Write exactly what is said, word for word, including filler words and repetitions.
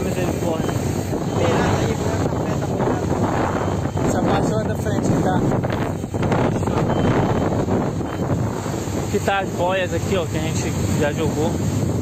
tenha misericórdia. Beirada aí, essa Essa parte lá da frente que tá. Que tá as boias aqui, ó, que a gente já jogou.